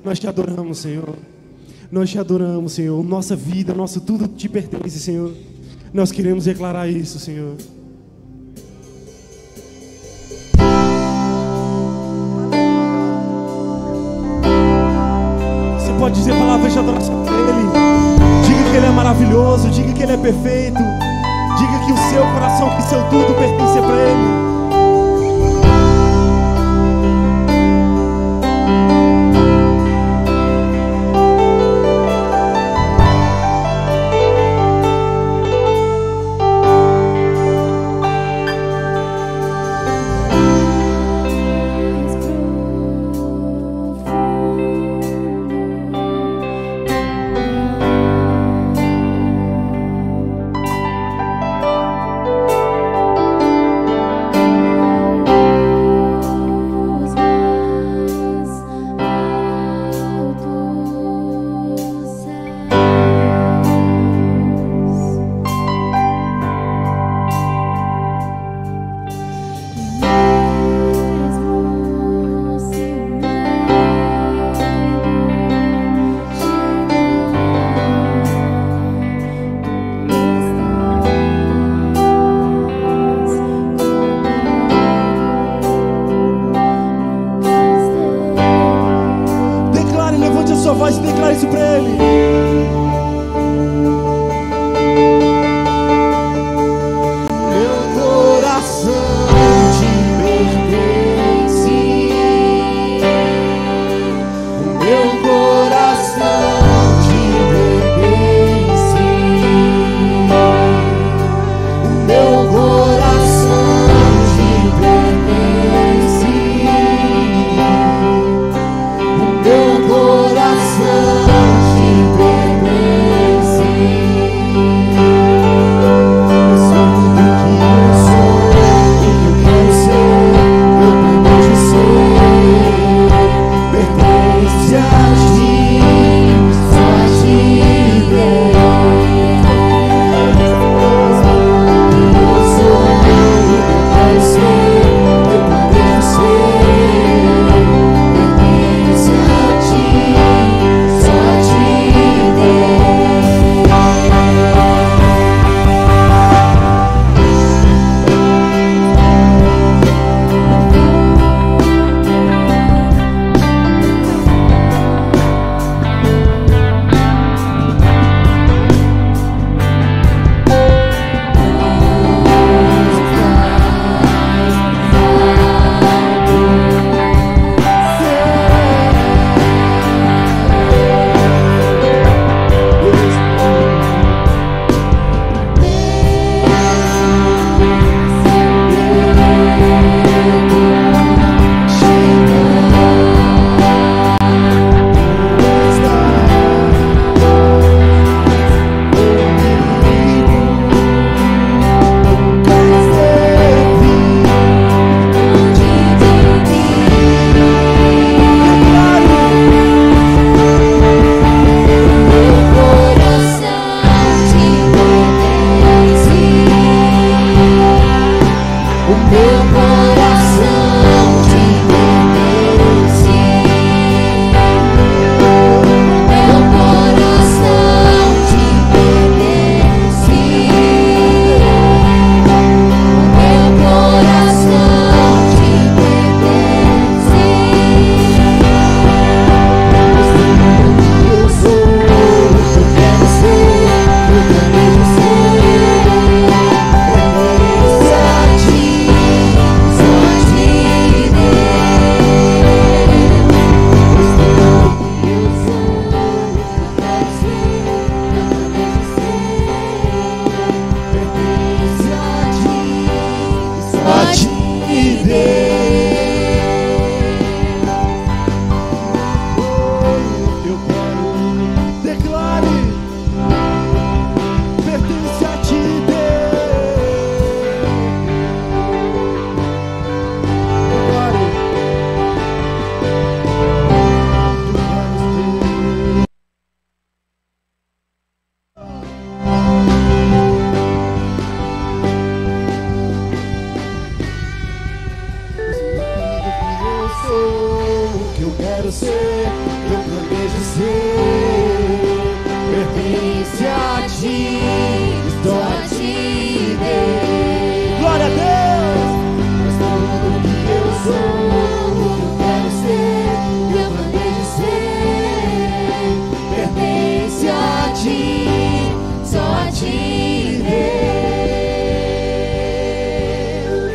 Nós te adoramos, Senhor. Nós te adoramos, Senhor. Nossa vida, nosso tudo te pertence, Senhor. Nós queremos declarar isso, Senhor. Você pode dizer palavras de adoração para Ele. Diga que Ele é maravilhoso. Diga que Ele é perfeito. Diga que o seu coração, que o seu tudo pertence para Ele. Voz e declara isso para Ele.